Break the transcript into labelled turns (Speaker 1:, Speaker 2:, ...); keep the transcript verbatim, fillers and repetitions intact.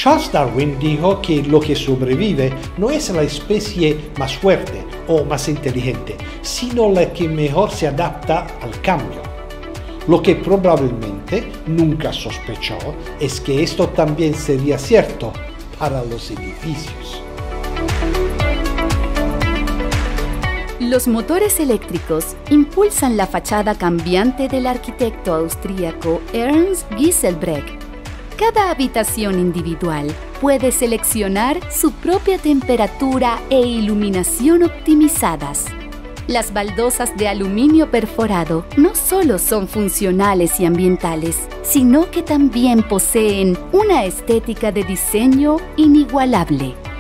Speaker 1: Charles Darwin dijo que lo que sobrevive no es la especie más fuerte o más inteligente, sino la que mejor se adapta al cambio. Lo que probablemente nunca sospechó es que esto también sería cierto para los edificios.
Speaker 2: Los motores eléctricos impulsan la fachada cambiante del arquitecto austríaco Ernst Giselbrecht. Cada habitación individual puede seleccionar su propia temperatura e iluminación optimizadas. Las baldosas de aluminio perforado no solo son funcionales y ambientales, sino que también poseen una estética de diseño inigualable.